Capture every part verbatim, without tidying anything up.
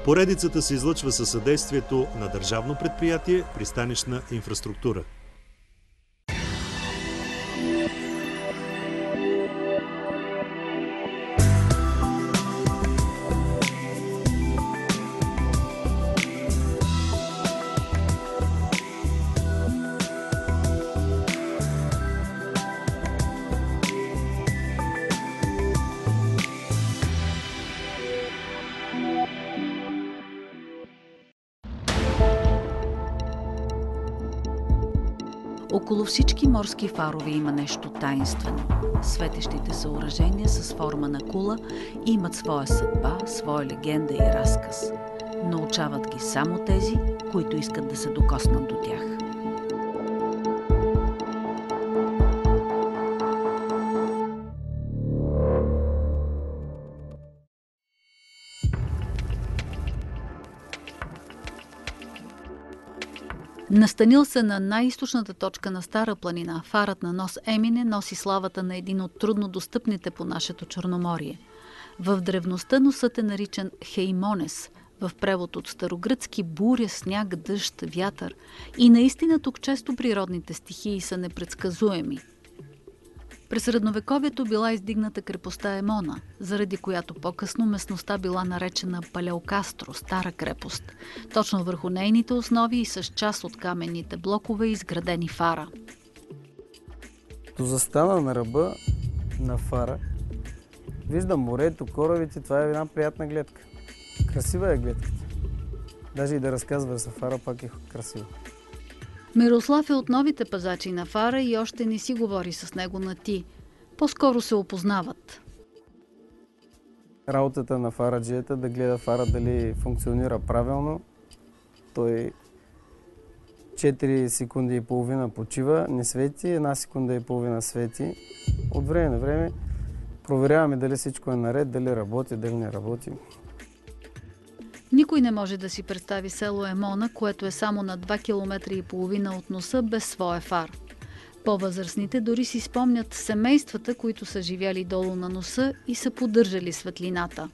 Поредицата се излъчва със съдействието на Държавно предприятие „Пристанищна инфраструктура“. Около всички морски фарове има нещо таинствено. Светещите съоръжения с форма на кула имат своя съдба, своя легенда и разказ. Научават ги само тези, които искат да се докоснат до тях. Настанил се на най-източната точка на Стара планина, фарът на нос Емине носи славата на един от трудно достъпните по нашето Черноморие. В древността носът е наричан Хеймонес, в превод от старогръцки буря, сняг, дъжд, вятър. И наистина тук често природните стихии са непредсказуеми. През средновековието била издигната крепостта Емона, заради която по-късно местността била наречена Палеокастро, стара крепост. Точно върху нейните основи и с част от каменните блокове изградени фара. Като застана на ръба на фара, виждам морето, корабите, това е една приятна гледка. Красива е гледката. Даже и да разказва за фара, пак е красиво. Мирослав е от новите пазачи на фара и още не си говори с него на ти. По-скоро се опознават. Работата на фараджията да гледа фара дали функционира правилно. Той четири секунди и половина почива, не свети, една секунда и половина свети. От време на време проверяваме дали всичко е наред, дали работи, дали не работи. Никой не може да си представи село Емона, което е само на два километра и половина от носа, без своя фар. По-възрастните дори си спомнят семействата, които са живяли долу на носа и са поддържали светлината.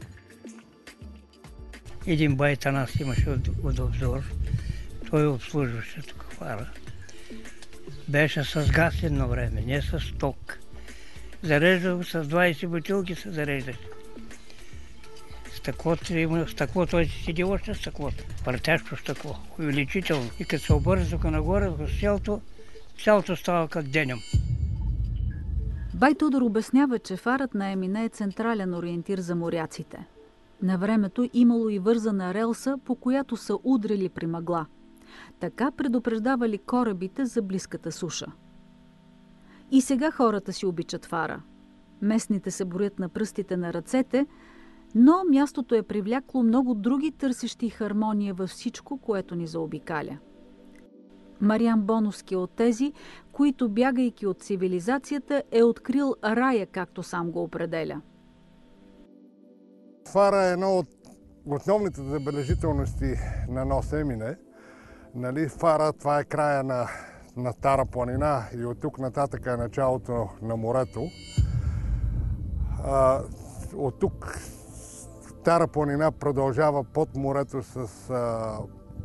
Един байта нас имаше от, от обзор. Той обслужваше тук фара. Беше с газ едно време, не с ток. Зареждал с двайсет бутилки се зареждаше. Стъклото има, стъкло, той си седи още стъклото. Партящо стъкло, увеличително. И като се обърне тук нагоре, цялото, цялото става като денем. Бай Тодор обяснява, че фарът на Емине е централен ориентир за моряците. На времето имало и вързана релса, по която са удрили при мъгла. Така предупреждавали корабите за близката суша. И сега хората си обичат фара. Местните се броят на пръстите на ръцете, но мястото е привлякло много други търсещи хармония във всичко, което ни заобикаля. Мариан Боновски е от тези, които, бягайки от цивилизацията, е открил рая, както сам го определя. Фара е едно от основните забележителности на нос Емине. Нали, фара, това е края на, на Стара планина и от тук нататък е началото на морето. А, от тук Стара планина продължава под морето с а,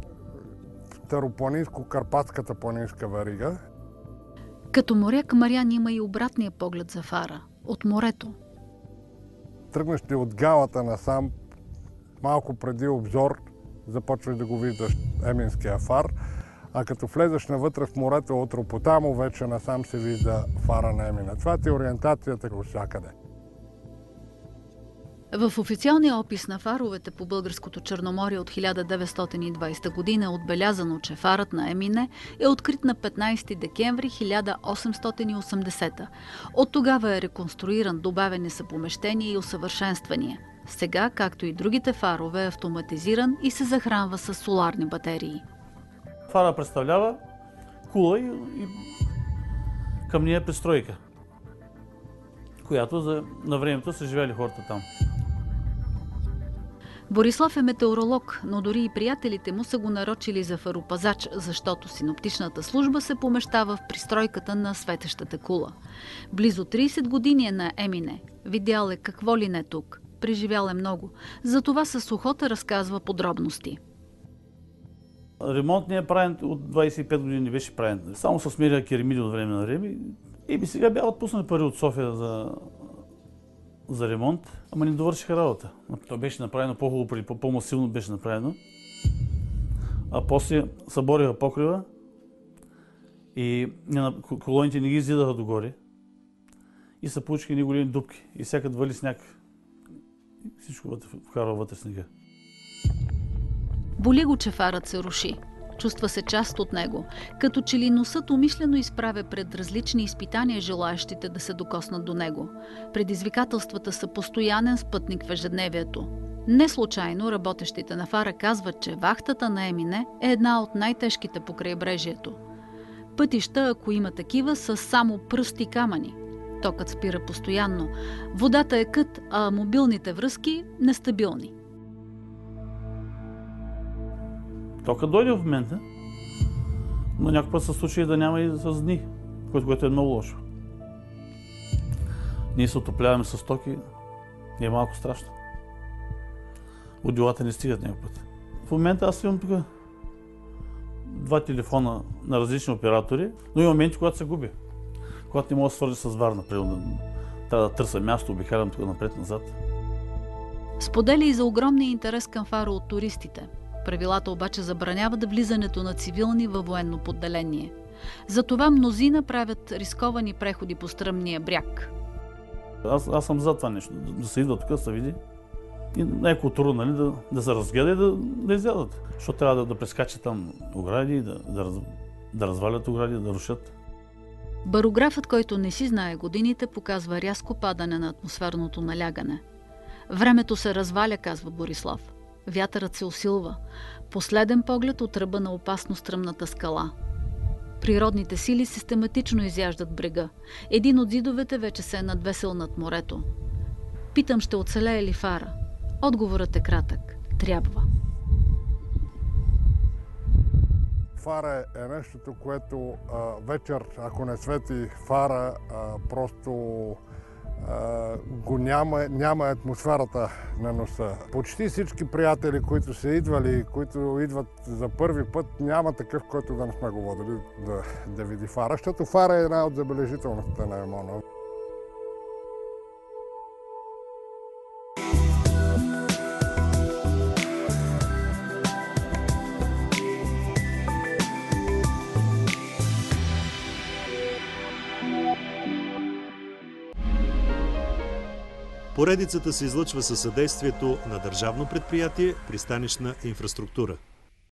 Старопланинско-Карпатската планинска верига. Като моряк Мариан има и обратния поглед за фара – от морето. Тръгнеш ти от галата насам, малко преди обзор, започваш да го виждаш Еминския фар, а като влезеш навътре в морето от Ропотамо, вече насам се вижда фара на Емина. Това ти е ориентацията от всякъде. В официалния опис на фаровете по българското Черноморие от хиляда деветстотин и двайсета година е отбелязано, че фарът на Емине е открит на петнайсети декември хиляда осемстотин и осемдесета. От тогава е реконструиран, добавени са помещения и усъвършенствания. Сега, както и другите фарове, е автоматизиран и се захранва с соларни батерии. Фара представлява кула и, и камния пристройка, която за, на времето са живели хората там. Борислав е метеоролог, но дори и приятелите му са го нарочили за фаропазач, защото синоптичната служба се помещава в пристройката на светещата кула. Близо трийсет години е на Емине. Видял е какво ли не тук. преживял е много. Затова с охота разказва подробности. Ремонт не е правен от двадесет и пет години, не беше правен. Само с мерия керамиди от време на време. И би сега бяха отпуснали пари от София за, за ремонт, ама не довършиха работа. То беше направено по-хубаво, преди по-масивно беше направено. А после събориха покрива и колоните не ги изидаха догоре. И се получиха едни големи дупки. И всяка вали сняг. Всичко вкарва вътре снега. Боли го, че фарът се руши. Чувства се част от него. Като че ли носът умишлено изправя пред различни изпитания желаящите да се докоснат до него. Предизвикателствата са постоянен спътник в ежедневието. Не случайно работещите на фара казват, че вахтата на Емине е една от най-тежките по крайбрежието. Пътища, ако има такива, са само пръсти камъни. Токът спира постоянно. Водата е кът, а мобилните връзки – нестабилни. Токът дойде в момента, но някой път се случи да няма и с дни, което е много лошо. Ние се отопляваме с токи и е малко страшно. Водилата не стигат някой път. В момента аз имам тук два телефона на различни оператори, но и моменти, когато се губи. Когато не мога да свържа с Варна, примерно, трябва да търся място, обикалям тук напред-назад. Споделя и за огромния интерес към фара от туристите. Правилата обаче забраняват влизането на цивилни във военно поделение. Затова мнозина правят рисковани преходи по стръмния бряг. Аз, аз съм за това нещо, да, да се идва тук, да се види. И най-културно, нали, да, да се разгледа и да, да изядат. Защото трябва да, да прескачат там огради, да, да, раз, да развалят огради, да рушат. Барографът, който не си знае годините, показва рязко падане на атмосферното налягане. Времето се разваля, казва Борислав. Вятърът се усилва. Последен поглед от ръба на опасно стръмната скала. Природните сили систематично изяждат брега. Един от зидовете вече се е надвесил над морето. Питам, ще оцелее ли фара? Отговорът е кратък. Трябва. Фара е нещото, което а, вечер, ако не свети фара, а, просто а, го няма, няма атмосферата на носа. Почти всички приятели, които са идвали, които идват за първи път, няма такъв, който да не сме го водили да, да види фара, защото фара е една от забележителностите на Емона. Поредицата се излъчва със съдействието на Държавно предприятие „Пристанищна инфраструктура“.